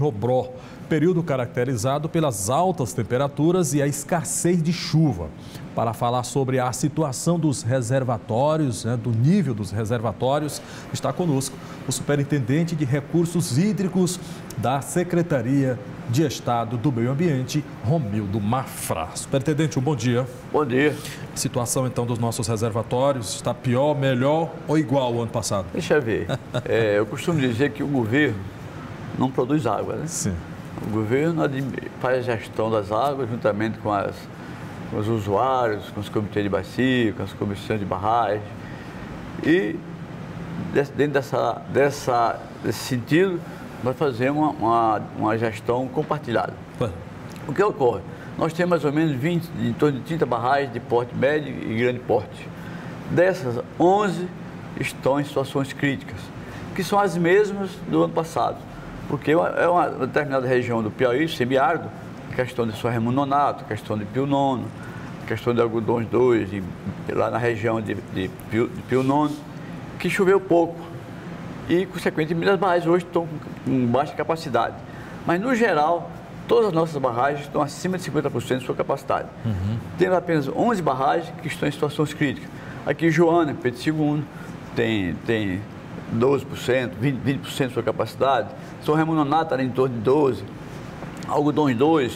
BR-Robró, período caracterizado pelas altas temperaturas e a escassez de chuva. Para falar sobre a situação dos reservatórios, do nível dos reservatórios, está conosco o superintendente de recursos hídricos da Secretaria de Estado do Meio Ambiente, Romildo Mafra. Superintendente, bom dia. Bom dia. A situação, então, dos nossos reservatórios está pior, melhor ou igual ao ano passado? Deixa eu ver. Eu costumo dizer que o governo não produz água, né? Sim. O governo faz a gestão das águas juntamente com os usuários, com os comitês de bacia, com as comissões de barragem. E dentro desse sentido, nós fazemos uma gestão compartilhada. O que ocorre? Nós temos mais ou menos em torno de 30 barragens de porte médio e grande porte. Dessas, 11 estão em situações críticas, que são as mesmas do ano passado. Porque é uma determinada região do Piauí, semiárido, questão de sorremo nonato, questão de pio nono, questão de algodões 2, lá na região de pio nono, que choveu pouco. E, consequentemente, as barragens hoje estão com baixa capacidade. Mas, no geral, todas as nossas barragens estão acima de 50% de sua capacidade. Temos apenas 11 barragens que estão em situações críticas. Aqui, Joana, Pedro II, tem 12%, 20% de sua capacidade. São Raimundo Nonato está em torno de 12%. Algodões 2,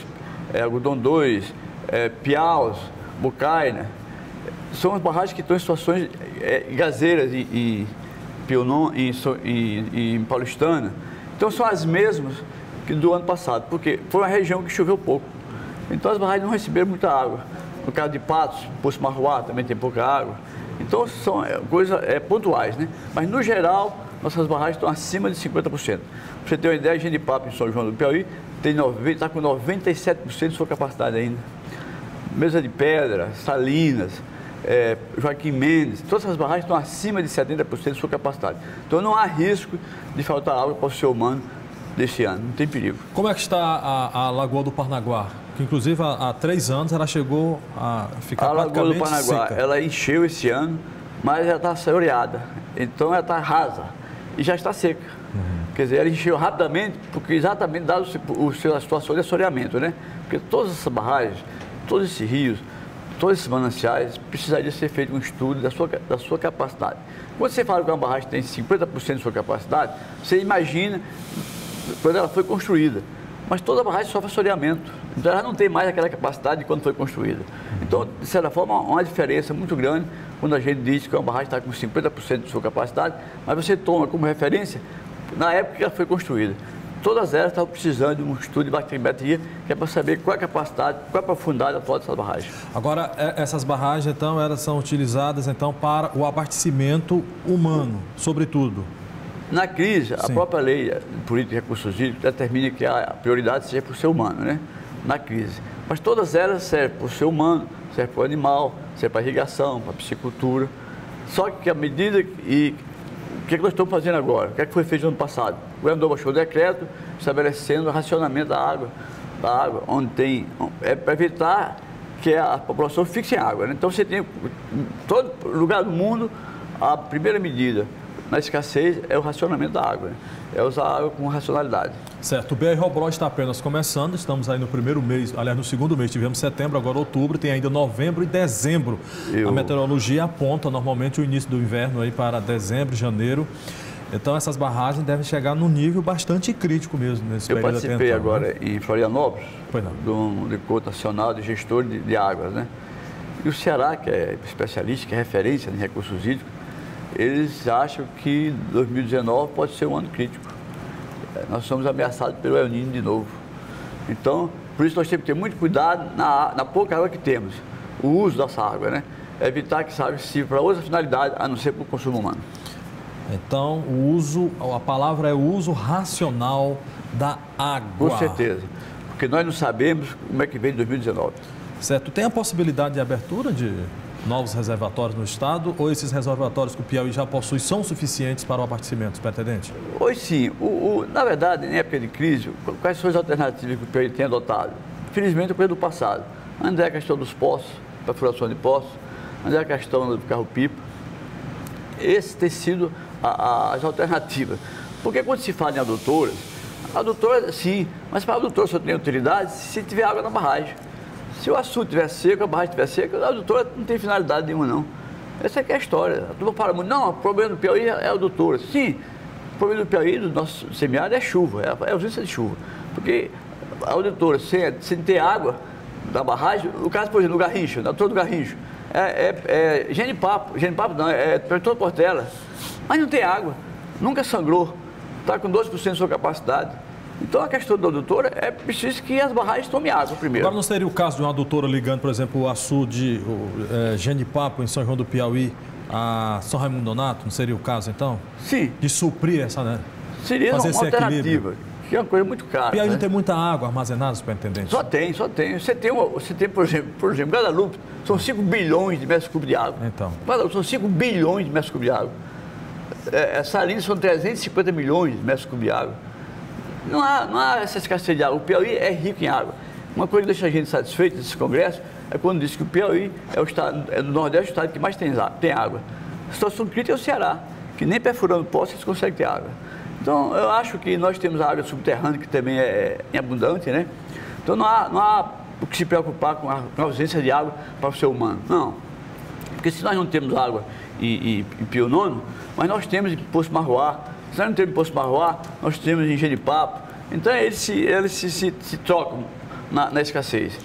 Piaus, Bucaina, são as barragens que estão em situações gazeiras em Paulistana. Então são as mesmas que do ano passado, porque foi uma região que choveu pouco. Então as barragens não receberam muita água. No caso de Patos, Poço Marruá também tem pouca água. Então são coisas pontuais, né? Mas no geral, nossas barragens estão acima de 50%. Para você ter uma ideia, a Genipapo em São João do Piauí está com 97% de sua capacidade ainda. Mesa de Pedra, Salinas, Joaquim Mendes, todas essas barragens estão acima de 70% de sua capacidade. Então não há risco de faltar água para o ser humano desse ano, não tem perigo. Como é que está a Lagoa do Parnaguá? Que inclusive há 3 anos ela chegou a ficar praticamente seca. A Lagoa do Parnaguá, ela encheu esse ano, mas ela está assoreada, então ela está rasa e já está seca. Quer dizer, ela encheu rapidamente, porque exatamente dado a situação de assoreamento, né? Porque todas essas barragens, todos esses rios, todos esses mananciais, precisaria ser feito um estudo da sua capacidade. Quando você fala que uma barragem tem 50% de sua capacidade, você imagina quando ela foi construída. Mas toda barragem sofre assoreamento, então ela não tem mais aquela capacidade de quando foi construída. Então, de certa forma, há uma diferença muito grande quando a gente diz que uma barragem está com 50% de sua capacidade, mas você toma como referência na época que ela foi construída. Todas elas estavam precisando de um estudo de bacteriometria, que é para saber qual é a capacidade, qual é a profundidade atual dessas barragens. Agora, essas barragens, então, elas são utilizadas, então, para o abastecimento humano, sobretudo? Na crise, a própria lei de política de recursos hídricos determina que a prioridade seja para o ser humano, né? Na crise. Mas todas elas servem para o ser humano, servem para o animal, servem para a irrigação, para a piscicultura. Só que a medida o que nós estamos fazendo agora? O que foi feito no ano passado? O governador baixou o decreto estabelecendo o racionamento da água, onde tem, para evitar que a população fique sem água, né? Então você tem, em todo lugar do mundo, a primeira medida na escassez é o racionamento da água, né? É usar a água com racionalidade. Certo, o BR-Robró está apenas começando, estamos aí no primeiro mês, aliás, no segundo mês, tivemos setembro, agora outubro, tem ainda novembro e dezembro. A meteorologia aponta normalmente o início do inverno aí para dezembro, janeiro. Então essas barragens devem chegar num nível bastante crítico mesmo nesse período. Eu participei agora, né? em Florianópolis, do encontro nacional de gestor de águas, né? E o Ceará, que é especialista, que é referência em recursos hídricos, eles acham que 2019 pode ser um ano crítico. Nós somos ameaçados pelo El Niño de novo. Então, por isso nós temos que ter muito cuidado na pouca água que temos. O uso dessa água, né? Evitar que essa água sirva para outra finalidade, a não ser para o consumo humano. Então, a palavra é o uso racional da água. Com certeza. Porque nós não sabemos como é que vem 2019. Certo. Tem a possibilidade de abertura de novos reservatórios no estado, ou esses reservatórios que o Piauí já possui são suficientes para o abastecimento, superintendente? Hoje sim. Na verdade, em época de crise, quais são as alternativas que o Piauí tem adotado? Infelizmente, o período do passado. Ainda é a questão dos poços, perfuração de poços, ainda é a questão do carro-pipa. Esse tem sido as alternativas. Porque quando se fala em adutoras, A adutora, sim, mas para a adutora só tem utilidade se tiver água na barragem. Se o açude estiver seco, a barragem estiver seca, a adutora não tem finalidade nenhuma, não. Essa é que é a história. A turma fala muito, não, o problema do Piauí é a adutora. Sim, o problema do Piauí, do nosso semiárido, é chuva, é a ausência de chuva. Porque a adutora, sem ter água da barragem, no caso, por exemplo, do Garrincha, na adutora do Garrincha, é genipapo não, é Pertona Portela, mas não tem água, nunca sangrou, está com 12% de sua capacidade. Então a questão da adutora é preciso que as barragens tomem água primeiro. Agora não seria o caso de uma adutora ligando, por exemplo, o açude Genipapo em São João do Piauí a São Raimundo Nonato? Não seria o caso então? Sim. De suprir essa, né? Seria uma alternativa, que é uma coisa muito cara. Piauí né? não tem muita água armazenada, superintendente? Só tem. Você tem, por exemplo, Guadalupe, são 5 bilhões de metros cúbicos de água. Então. Guadalupe são 5 bilhões de metros cúbicos de água. Salinas são 350 milhões de metros cúbicos de água. Não há essa escassez de água. O Piauí é rico em água. Uma coisa que deixa a gente satisfeito nesse congresso é quando diz que o Piauí é do Nordeste o estado que mais tem água. A situação crítica é o Ceará, que nem perfurando poços eles conseguem ter água. Então, eu acho que nós temos a água subterrânea, que também é abundante, né? Então, não há o que se preocupar com a ausência de água para o ser humano. Não. Porque se nós não temos água em Pio Nono, mas nós temos em Poço Marroá. Se nós não temos em Poço Marroá, nós temos em Genipapo. Então, eles se trocam na escassez.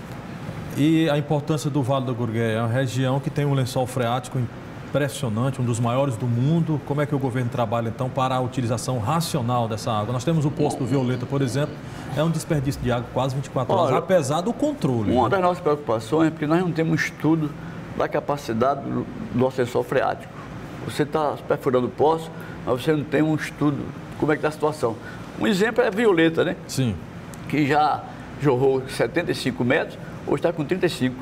E a importância do Vale do Gurgueia? É uma região que tem um lençol freático impressionante, um dos maiores do mundo. Como é que o governo trabalha, então, para a utilização racional dessa água? Nós temos o Poço do Violeta, por exemplo, é um desperdício de água quase 24 horas, apesar do controle. Uma das nossas preocupações é porque nós não temos um estudo da capacidade do nosso lençol freático. Você está perfurando o poço, mas você não tem um estudo como é que está a situação. Um exemplo é a Violeta, né? Sim. Que já jorrou 75 metros, hoje está com 35.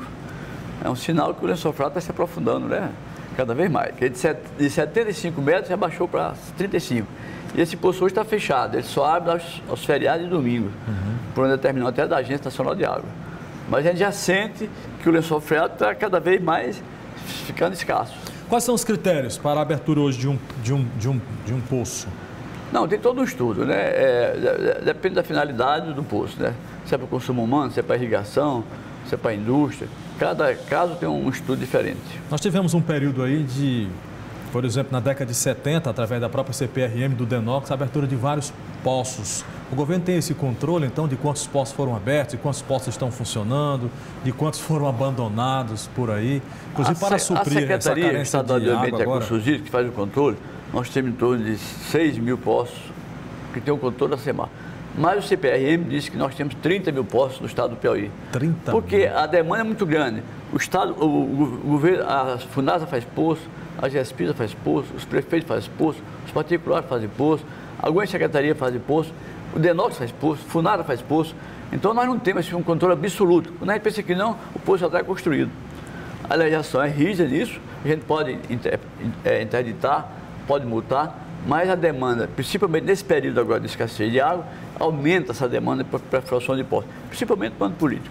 É um sinal que o lençol freático está se aprofundando, né? Cada vez mais. Porque de 75 metros já baixou para 35. E esse poço hoje está fechado, ele só abre aos feriados e domingos, por um determinado até da Agência Nacional de Água. Mas a gente já sente que o lençol freático está cada vez mais ficando escasso. Quais são os critérios para a abertura hoje de um poço? Não, tem todo um estudo, né? Depende da finalidade do poço, né? Se é para o consumo humano, se é para irrigação, se é para a indústria. Cada caso tem um estudo diferente. Nós tivemos um período aí de, por exemplo, na década de 70, através da própria CPRM do DENOX, a abertura de vários poços. O governo tem esse controle, então, de quantos poços foram abertos, de quantos poços estão funcionando, de quantos foram abandonados por aí, inclusive para suprir essa carência Estadual de de água Ambiente e agora. Recursos Hídricos, que faz o controle, nós temos em torno de 6 mil poços que tem o controle da SEMAR. Mas o CPRM disse que nós temos 30 mil poços no estado do Piauí. 30 Porque mil. a demanda é muito grande. O estado, o governo, a FUNASA faz poço, a GESPISA faz poço, os prefeitos fazem poço, os particulares fazem poço, algumas secretarias fazem poço, o DENOX faz poço, a FUNASA faz poço. Então nós não temos um controle absoluto. Quando a gente pensa que não, o poço já está construído. A legislação é rígida nisso, a gente pode interditar, pode multar, mas a demanda, principalmente nesse período agora de escassez de água, aumenta essa demanda para perfuração de poços, principalmente no plano político.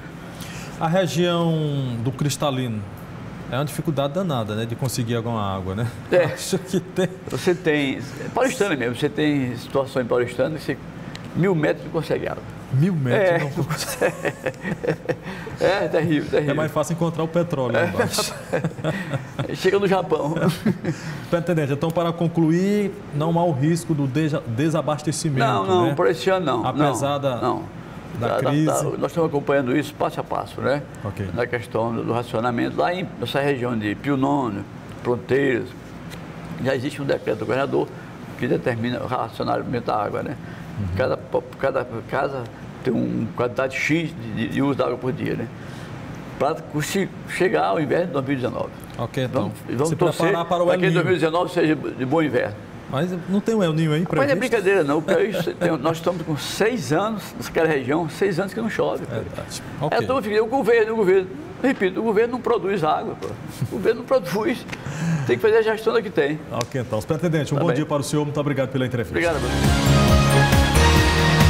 A região do Cristalino é uma dificuldade danada, né, de conseguir alguma água, né? É. Acho que tem. Você tem, Paulistana mesmo, você tem situação em Paulistana que você 1000 metros não consegue água. 1000 metros não consegue. É terrível, terrível. É mais fácil encontrar o petróleo lá embaixo. Chega no Japão. Entendente, então, para concluir, não há o risco do desabastecimento, Não, né? por esse ano não. Apesar da crise. Nós estamos acompanhando isso passo a passo, né? Okay. Na questão do racionamento. Lá nessa região de Pio Nono, Fronteiras, já existe um decreto do governador que determina o racionamento da água, né? Cada casa tem uma quantidade X de uso da água por dia, né? Para chegar ao inverno de 2019. Ok, então. Vamos se torcer preparar para o El que Niño. 2019 seja de bom inverno. Mas não tem um El Niño aí Mas previsto? não é brincadeira, não. Nós estamos com 6 anos naquela região, 6 anos que não chove. É verdade. Okay. Então, o governo. Repito, o governo não produz água, pô. O governo não produz. Tem que fazer a gestão da que tem. Ok, então. Superintendente, um bom dia para o senhor. Muito obrigado pela entrevista. Obrigado,